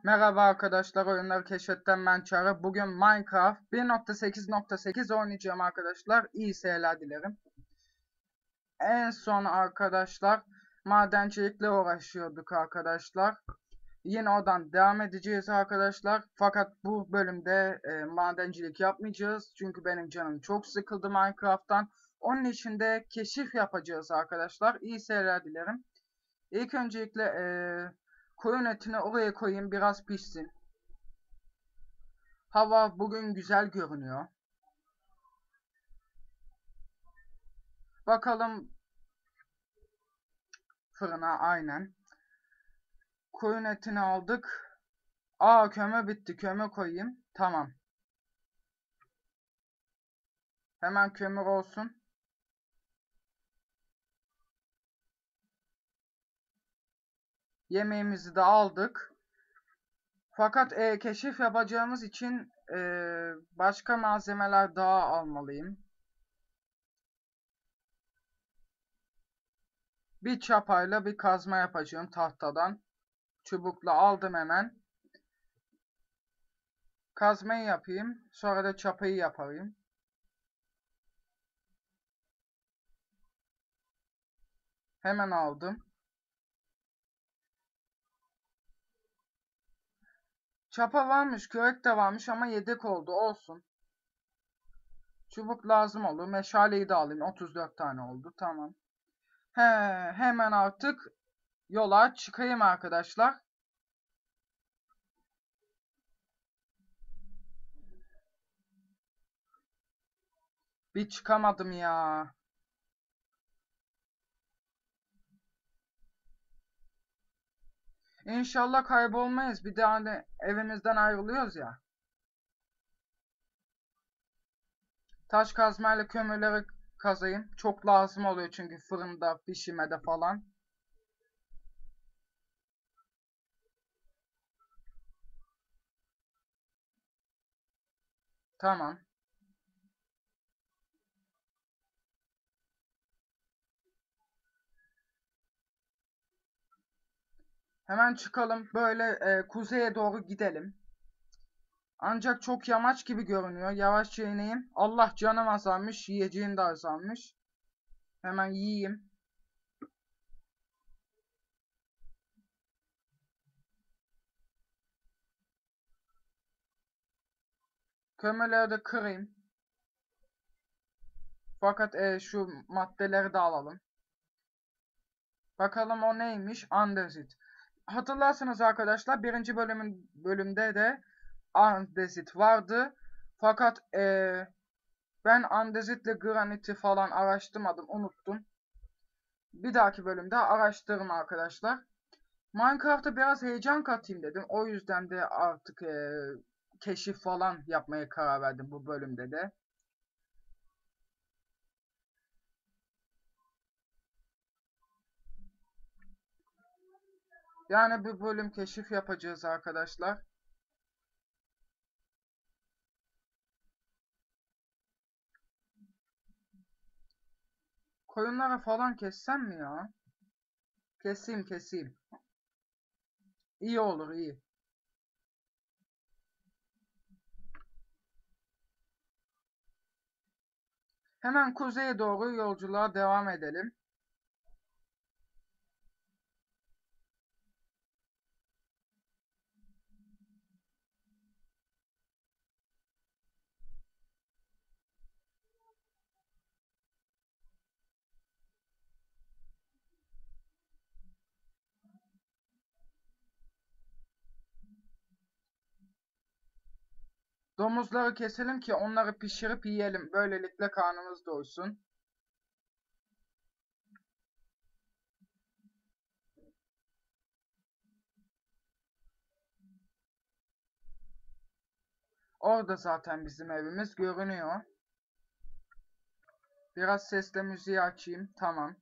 Merhaba arkadaşlar, oyunları keşfetten ben Çağrı. Bugün Minecraft 1.8.8 oynayacağım arkadaşlar. İyi seyirler dilerim. En son arkadaşlar madencilikle uğraşıyorduk arkadaşlar. Yine oradan devam edeceğiz arkadaşlar. Fakat bu bölümde madencilik yapmayacağız. Çünkü benim canım çok sıkıldı Minecraft'tan. Onun için de keşif yapacağız arkadaşlar. İyi seyirler dilerim. İlk öncelikle koyun etini oraya koyayım, biraz pişsin. Hava bugün güzel görünüyor. Bakalım fırına, aynen. Koyun etini aldık. Aa, kömür bitti. Kömür koyayım. Tamam. Hemen kömür olsun. Yemeğimizi de aldık. Fakat keşif yapacağımız için başka malzemeler daha almalıyım. Bir çapayla bir kazma yapacağım tahtadan. Çubukla aldım hemen. Kazmayı yapayım. Sonra da çapayı yapayım. Hemen aldım. Çapa varmış, kürek de varmış ama yedek oldu. Olsun. Çubuk lazım olur. Meşaleyi de alayım. 34 tane oldu. Tamam. He, hemen artık yola çıkayım arkadaşlar. Bir çıkamadım ya. İnşallah kaybolmayız. Bir de hani evimizden ayrılıyoruz ya. Taş kazmayla kömürleri kazayım. Çok lazım oluyor çünkü fırında, pişirmede falan. Tamam. Hemen çıkalım. Böyle kuzeye doğru gidelim. Ancak çok yamaç gibi görünüyor. Yavaşça ineyim. Allah, canım azalmış. Yiyeceğim de azalmış. Hemen yiyeyim. Kömürleri de kırayım. Fakat şu maddeleri de alalım. Bakalım o neymiş? Andezit. Hatırlarsınız arkadaşlar, birinci bölümde de andezit vardı. Fakat ben andezitle graniti falan araştırmadım, unuttum. Bir dahaki bölümde araştırırım arkadaşlar. Minecraft'a biraz heyecan katayım dedim. O yüzden de artık keşif falan yapmaya karar verdim bu bölümde de. Yani bu bölüm keşif yapacağız arkadaşlar. Koyunları falan kessem mi ya? Keseyim. İyi olur, iyi. Hemen kuzeye doğru yolculuğa devam edelim. Domuzları keselim ki onları pişirip yiyelim. Böylelikle karnımız doysun. Orada zaten bizim evimiz görünüyor. Biraz sesle müziği açayım. Tamam.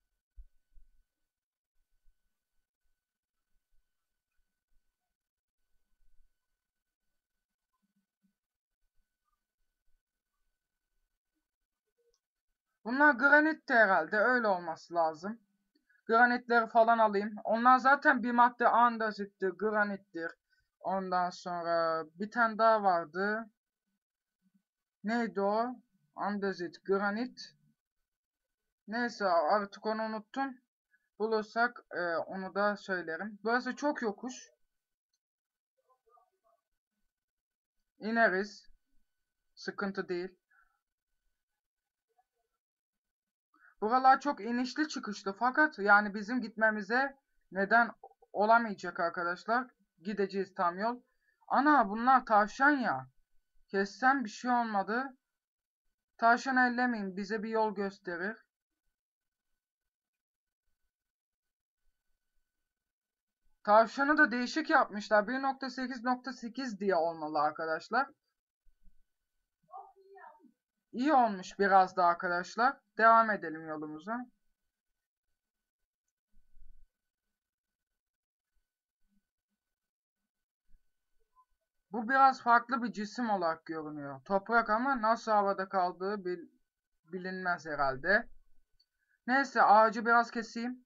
Bunlar granitti herhalde. Öyle olması lazım. Granitleri falan alayım. Onlar zaten bir madde andezittir, granittir. Ondan sonra bir tane daha vardı. Neydi o? Andezit, granit. Neyse artık onu unuttum. Bulursak onu da söylerim. Burası çok yokuş. İneriz. Sıkıntı değil. Buralar çok inişli çıkışlı fakat yani bizim gitmemize neden olamayacak arkadaşlar. Gideceğiz tam yol. Ana bunlar tavşan ya. Kessem bir şey olmadı. Tavşan ellemeyin, bize bir yol gösterir. Tavşanı da değişik yapmışlar. 1.8.8 diye olmalı arkadaşlar. İyi olmuş biraz da arkadaşlar. Devam edelim yolumuza. Bu biraz farklı bir cisim olarak görünüyor. Toprak ama nasıl havada kaldığı bilinmez herhalde. Neyse ağacı biraz keseyim.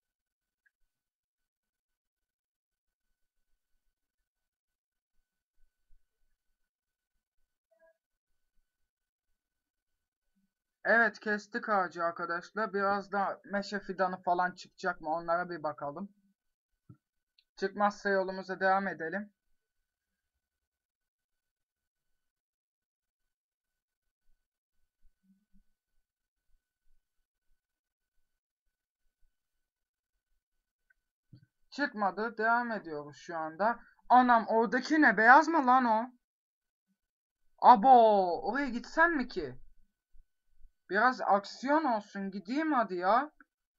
Evet kestik ağacı arkadaşlar. Biraz da meşe fidanı falan çıkacak mı onlara bir bakalım. Çıkmazsa yolumuza devam edelim. Çıkmadı. Devam ediyoruz şu anda. Anam oradaki ne? Beyaz mı lan o? Abo oraya gitsem mi ki? Biraz aksiyon olsun. Gideyim hadi ya.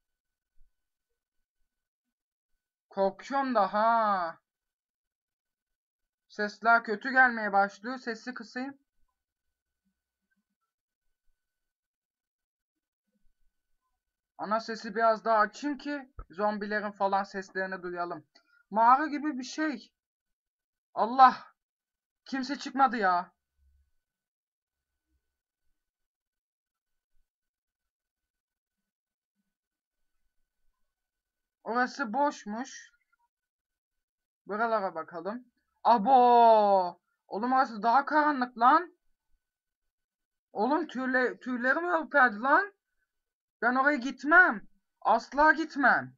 Korkuyorum da ha. Sesler kötü gelmeye başlıyor. Sesi kısayım. Ana sesi biraz daha açayım ki zombilerin falan seslerini duyalım. Mağara gibi bir şey. Allah. Kimse çıkmadı ya. Orası boşmuş. Buralara bakalım. Abo. Oğlum orası daha karanlık lan. Oğlum tüylerim ürperdi lan. Ben oraya gitmem. Asla gitmem.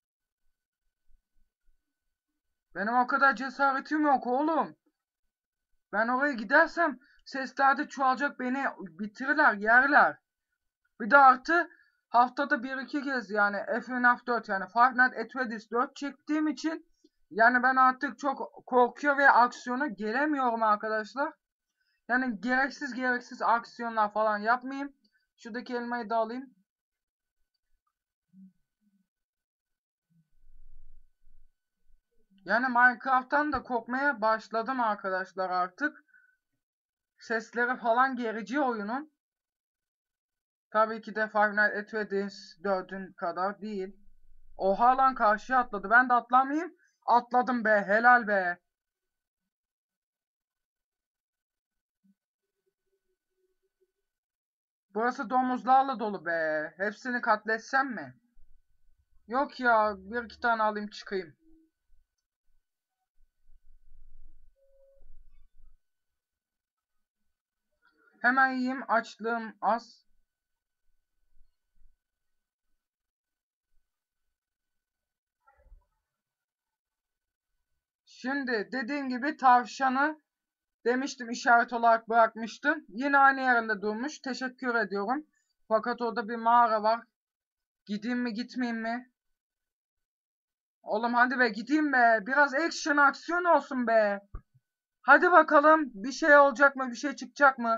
Benim o kadar cesaretim yok oğlum. Ben oraya gidersem sesler de çoğalacak, beni bitirirler, yerler. Bir de artı haftada bir iki kez yani FNF 4 yani Five Nights at Freddy's 4 çektiğim için yani ben artık çok korkuyor ve aksiyona gelemiyorum arkadaşlar. Yani gereksiz aksiyonlar falan yapmayayım. Şuradaki elmayı da alayım. Yani Minecraft'tan da korkmaya başladım arkadaşlar artık. Sesleri falan gerici oyunun. Tabii ki de Five Nights at Freddy's 4'ün kadar değil. Oha lan karşıya atladı. Ben de atlamayayım. Atladım be. Helal be. Burası domuzlarla dolu be. Hepsini katletsem mi? Yok ya. Bir iki tane alayım çıkayım. Hemen yiyeyim. Açlığım az. Şimdi dediğim gibi tavşanı demiştim, işaret olarak bırakmıştım. Yine aynı yerinde durmuş. Teşekkür ediyorum. Fakat orada bir mağara var. Gideyim mi gitmeyeyim mi? Oğlum hadi be gideyim be. Biraz action aksiyon olsun be. Hadi bakalım bir şey olacak mı, bir şey çıkacak mı?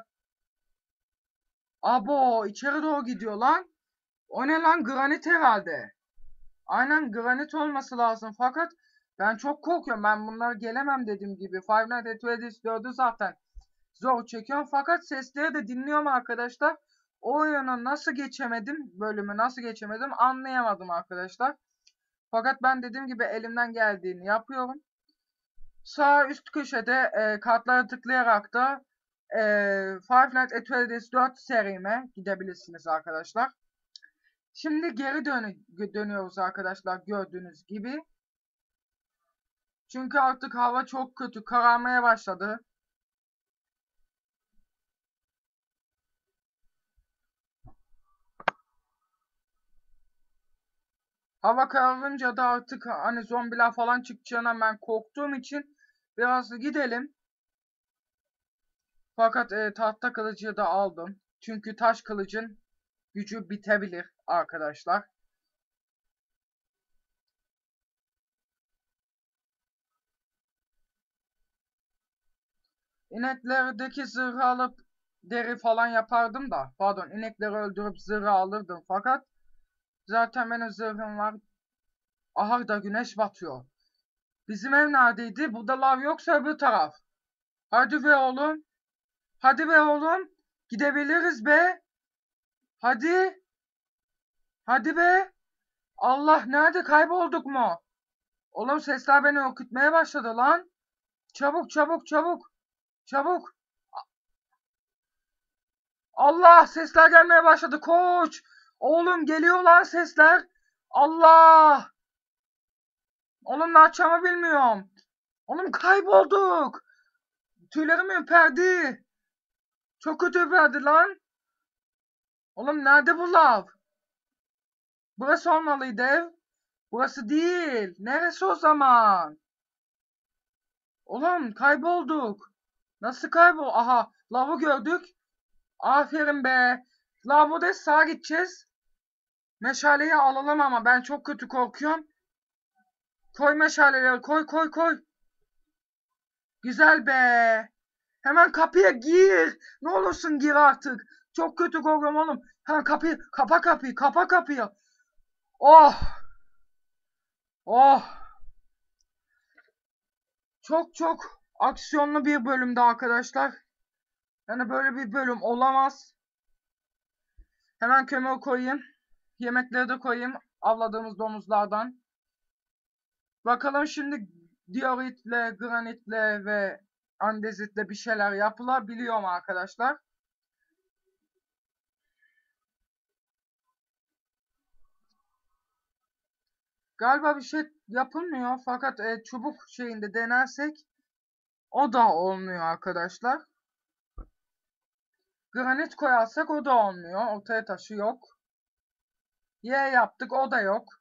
Abo içeri doğru gidiyor lan. O ne lan, granit herhalde. Aynen granit olması lazım fakat ben çok korkuyorum. Ben bunlara gelemem dediğim gibi. Five Nights at Freddy's 4'ü zaten zor çekiyorum fakat sesleri de dinliyorum arkadaşlar. O oyunu nasıl geçemedim, bölümü nasıl geçemedim anlayamadım arkadaşlar. Fakat ben dediğim gibi elimden geldiğini yapıyorum. Sağ üst köşede kartlara tıklayarak da Five Nights at Freddy's 4 serime gidebilirsiniz arkadaşlar. Şimdi geri dönüyoruz arkadaşlar gördüğünüz gibi. Çünkü artık hava çok kötü. Kararmaya başladı. Hava kararınca da artık hani zombiler falan çıkacağına ben korktuğum için biraz gidelim. Fakat tahta kılıcı da aldım. Çünkü taş kılıcın gücü bitebilir arkadaşlar. İneklerdeki zırhı alıp deri falan yapardım da. Pardon, inekleri öldürüp zırhı alırdım. Fakat zaten benim zırhım var. Ahar da güneş batıyor. Bizim ev neredeydi? Burada lav yoksa öbür taraf. Hadi be oğlum. Hadi be oğlum. Gidebiliriz be. Hadi. Hadi be. Allah, nerede, kaybolduk mu? Oğlum sesler beni ürkütmeye başladı lan. Çabuk çabuk çabuk. Çabuk. Allah, sesler gelmeye başladı. Koş. Oğlum geliyor lan sesler. Allah. Oğlum ne yapacağımı bilmiyorum. Oğlum kaybolduk. Tüylerim ürperdi. Çok kötü ürperdi lan. Oğlum nerede bu lav? Burası olmalıydı ev. Burası değil. Neresi o zaman? Oğlum kaybolduk. Nasıl kaybol? Aha, lavı gördük. Aferin be. Lavada sağa gideceğiz. Meşaleyi alalım ama ben çok kötü korkuyorum. Koy meşaleleri, koy koy koy. Güzel be. Hemen kapıya gir. Ne olursun gir artık. Çok kötü korkuyorum oğlum. Hemen kapıyı, kapa kapıyı, kapa kapıyı. Oh. Oh. Çok çok aksiyonlu bir bölümde arkadaşlar. Yani böyle bir bölüm olamaz. Hemen kömür koyayım. Yemekleri de koyayım. Avladığımız domuzlardan. Bakalım şimdi dioritle, granitle ve andezitle bir şeyler yapılabiliyor mu arkadaşlar? Galiba bir şey yapılmıyor fakat çubuk şeyinde denersek o da olmuyor arkadaşlar. Granit koyarsak o da olmuyor. Ortaya taşı yok. Y yaptık, o da yok.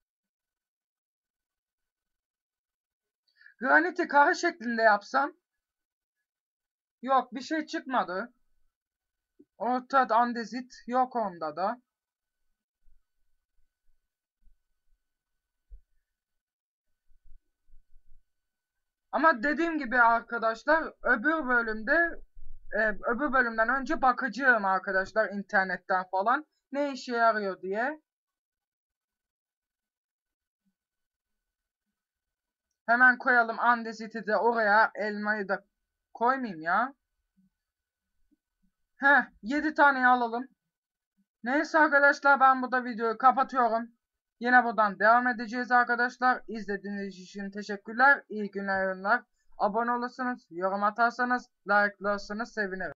Graniti kare şeklinde yapsam yok, bir şey çıkmadı. Orta andezit yok onda da. Ama dediğim gibi arkadaşlar öbür bölümden önce bakacağım arkadaşlar internetten falan ne işe yarıyor diye. Hemen koyalım andeziti de oraya, elmayı da koymayayım ya. Heh, 7 tane alalım. Neyse arkadaşlar, ben burada videoyu kapatıyorum. Yine buradan devam edeceğiz arkadaşlar. İzlediğiniz için teşekkürler. İyi günler, yorumlar. Abone olursanız, yorum atarsanız, like'larsanız sevinirim.